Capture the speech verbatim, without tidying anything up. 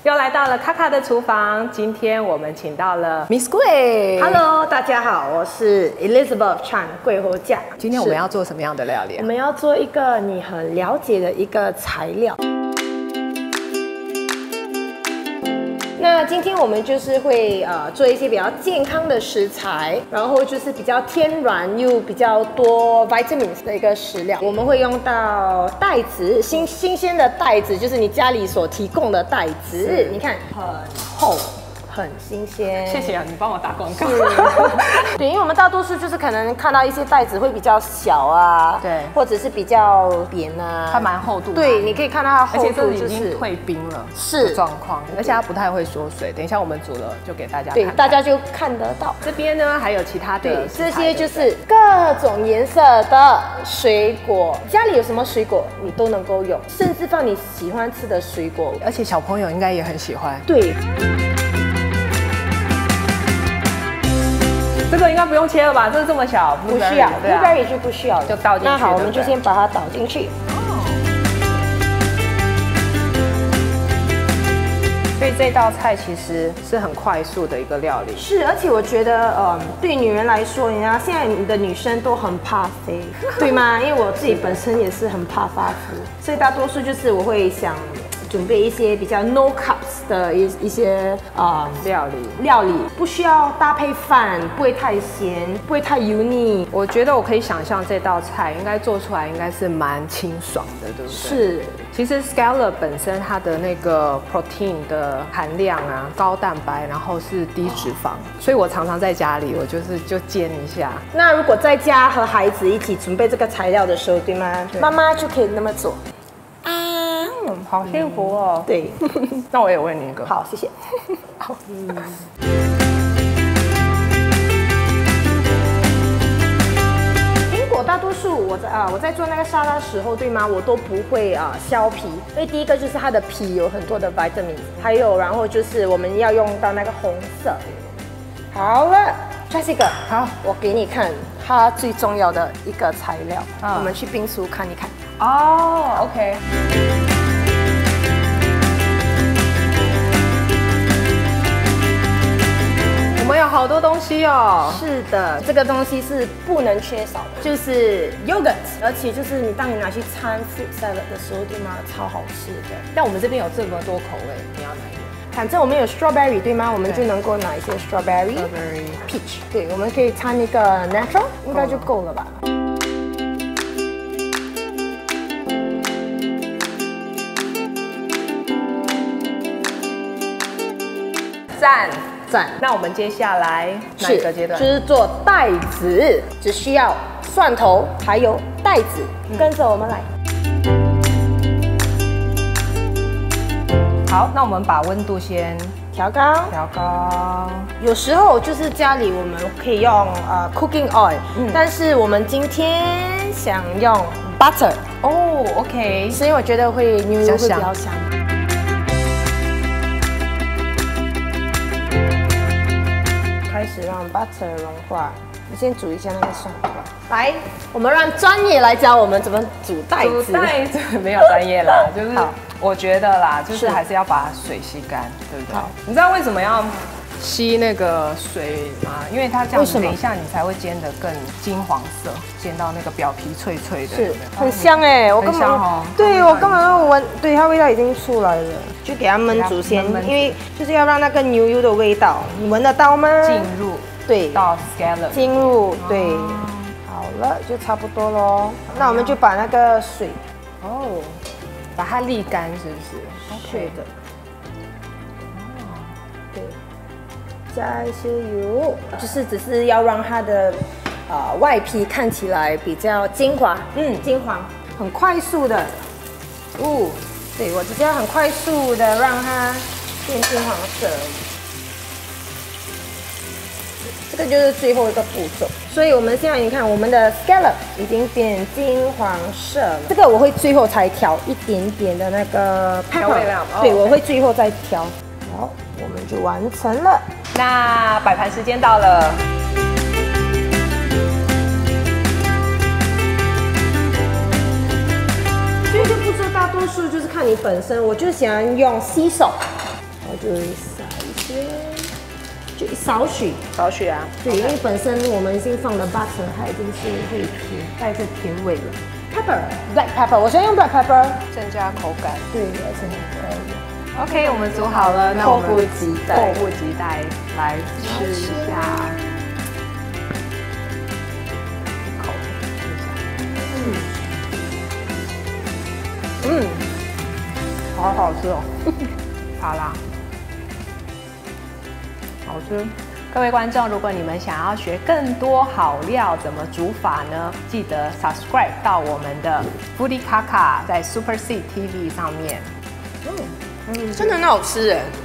又来到了卡卡的厨房，今天我们请到了 Miss 桂。 Hello， 大家好，我是 Elizabeth Chan 桂花酱。 今天我们要做什么样的料理、啊？ 我们要做一个你很了解的一个材料。那今天我们就是会呃做一些比较健康的食材，然后就是比较天然又比较多 vitamins 的一个食料。我们会用到带子，新新鲜的带子，就是你家里所提供的带子。你看很厚。很新鲜， 谢谢啊，你帮我打广告。 对，因为我们大多数就是可能看到一些袋子会比较小啊， 对， 或者是比较扁啊， 它蛮厚度的。 对，你可以看到它厚度就是已经退冰了， 是状况，而且它不太会缩水。等一下我们煮了就给大家看看， 对，大家就看得到。 这边呢还有其他的， 对，这些就是各种颜色的水果，家里有什么水果你都能够用，甚至放你喜欢吃的水果， 而且小朋友应该也很喜欢。 对。 这个应该不用切了吧？这是这么小， 不需要 ，blueberry 就不需要， 就倒进去。 那好，我们就先把它倒进去。 所以这道菜其实是很快速的一个料理。 是，而且我觉得，嗯，对女人来说，你知道现在你的女生都很怕肥，对吗？因为我自己本身也是很怕发福，所以大多数就是我会想。准备一些比较 no carbs 的一一些啊、 呃、料理， 料理不需要搭配饭，不会太咸，不会太油腻。 我觉得我可以想象这道菜应该做出来应该是蛮清爽的，对不对？ 是。 其实 scallop 本身它的那个 protein 的含量啊，高蛋白，然后是低脂肪，所以我常常在家里我就是就煎一下。 那如果在家和孩子一起准备这个材料的时候，对吗？对，妈妈就可以那么做。 嗯，好幸福哦。 对， 那我也问你一个。 好，谢谢。 好。嗯。 苹果大多数我在啊、呃、我在做那个沙拉的时候，对吗？我都不会啊、呃、削皮，因为第一个就是它的皮有很多的 vitamins， 还有然后就是我们要用到那个红色。好了，这是一个好，我给你看它最重要的一个材料。啊、我们去冰书看一看。 哦 ，OK。我们有好多东西哦。 是的，这个东西是不能缺少的，就是 yogurt， 而且就是你当你拿去掺 fruit salad 的时候，对吗？超好吃的。 但我们这边有这么多口味，你要哪一个？ 反正我们有 strawberry 对吗？我们就能够拿一些 strawberry、 strawberry peach， 对，我们可以掺一个 natural， 应该就够了吧。 赞。 赞， 那我们接下来哪一个阶段？ 就是做带子，只需要蒜头还有带子，嗯、跟着我们来。 好，那我们把温度先调高， 调高。 有时候就是家里我们可以用呃 cooking oil，、嗯、但是我们今天想用 butter。 哦 ，OK， 所以我觉得会牛油会比较香。开始让 butter 融化，我先煮一下那个蒜头。来，我们让专业来教我们怎么煮带子。 煮带子没有专业啦，就是我觉得啦，就是还是要把水吸干，对不对？你知道为什么要吸那个水吗？因为它这样子，等一下你才会煎得更金黄色，煎到那个表皮脆脆的， 是很香哎，我根本对我根本闻，对它味道已经出来了，就给它焖煮先，因为就是要让那个牛油的味道，你闻得到吗？ 进入， 对， 到 scallop 进入，对，好了，就差不多咯。那我们就把那个水， 哦，把它沥干，是不是？ 是的。加一些油，就是只是要让它的呃外皮看起来比较金黄，嗯，金黄，很快速的，哦，对我只是要很快速的让它变金黄色，这个就是最后一个步骤。所以我们现在你看，我们的 scallop 已经变金黄色了，这个我会最后才调一点点的那个调味料， 对，我会最后再调。好，我们就完成了。 那摆盘时间到了。 这个步骤大多数就是看你本身，我就喜欢用洗手， 就会撒一些，就少许少许啊。 对，因为本身我们已经放了 butter， 它已经是会甜，带着甜味了。Pepper，black pepper， 我先用 black pepper， 增加口感。 对，而且很可以。 OK， 我们煮好了，那我们迫不及待， 迫不及待来试一下。一口试一下。嗯，嗯，好好吃哦，好啦，好吃。各位观众，如果你们想要学更多好料怎么煮法呢？记得 subscribe 到我们的 Foodie Kaka 在 Super C T V 上面。 嗯，真的很好吃哎。